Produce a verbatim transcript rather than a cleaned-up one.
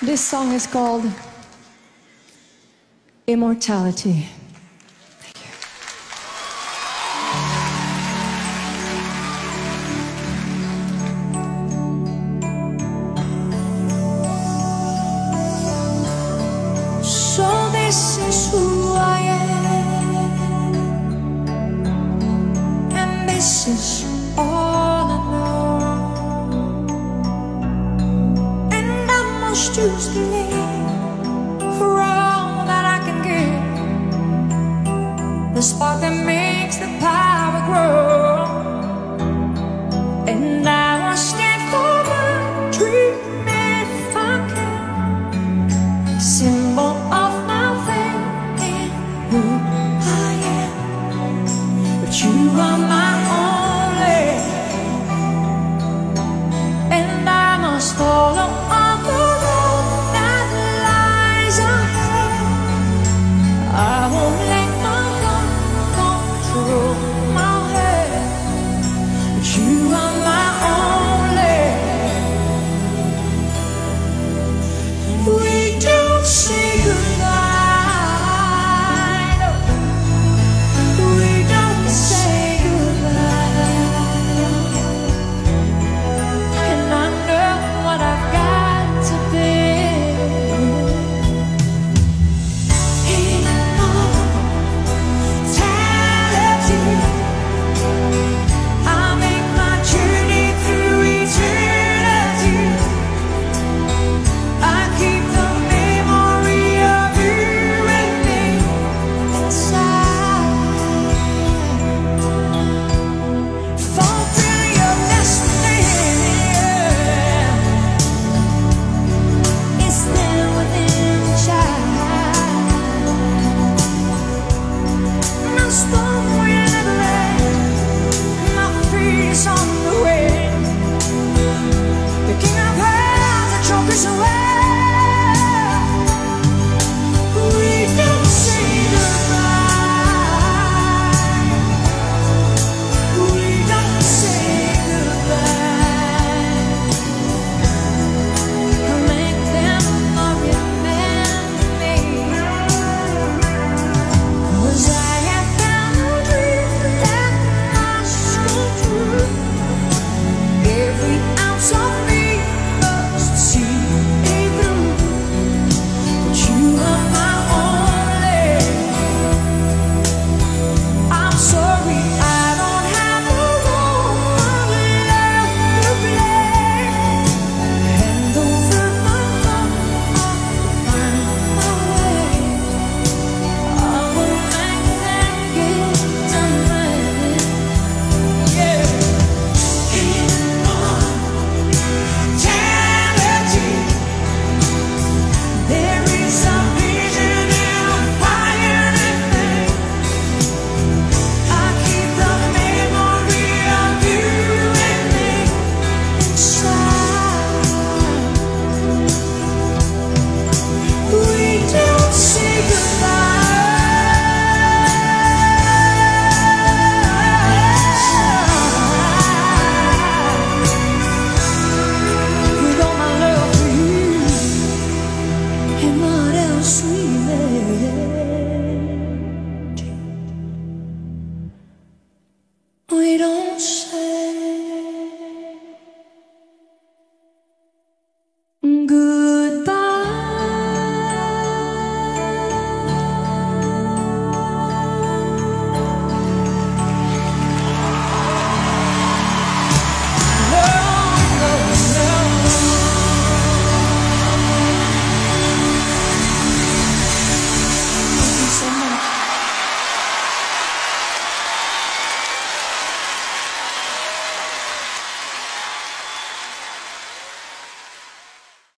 This song is called Immortality. So this is who I am, and this is all I know, and I must choose to live for all that I can give, the spark that makes the power grow, and I will stand for my dream if I can, symbol of who I am, but you are my only, and I must follow on the road that lies ahead. I won't let my heart control my head, but you are my only. We don't say goodbye. On the way, the king of hearts, the choke is away.